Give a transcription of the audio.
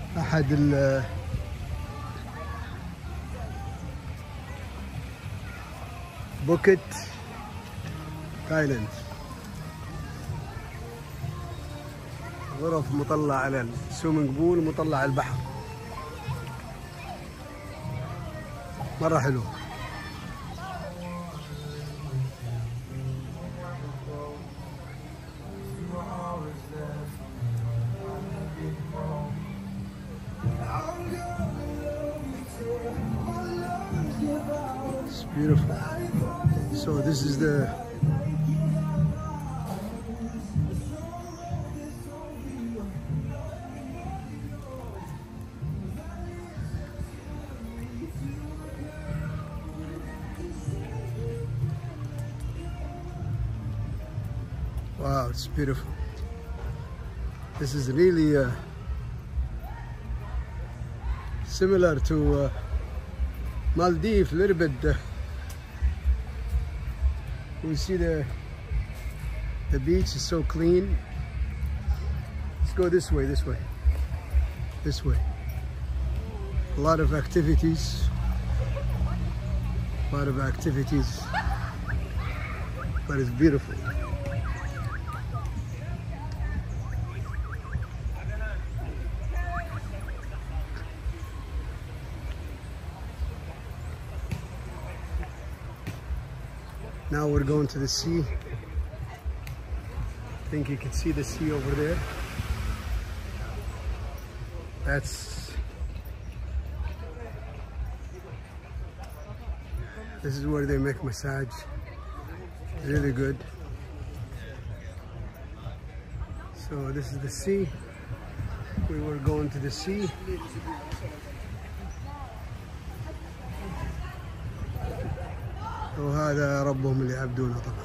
أحد بوكيت تايلاند، غرف مطلع على السويمنج بول، مطلع على البحر، مرة حلو. It's beautiful. So this is the wow, it's beautiful. This is really similar to Maldives, a little bit. We see the beach is so clean. Let's go this way, this way, this way. A lot of activities, but it's beautiful. Now we're going to the sea. I think you can see the sea over there. This is where they make massage. Really good. So this is the sea. We were going to the sea. وهذا ربهم اللي يعبدونه طبعا.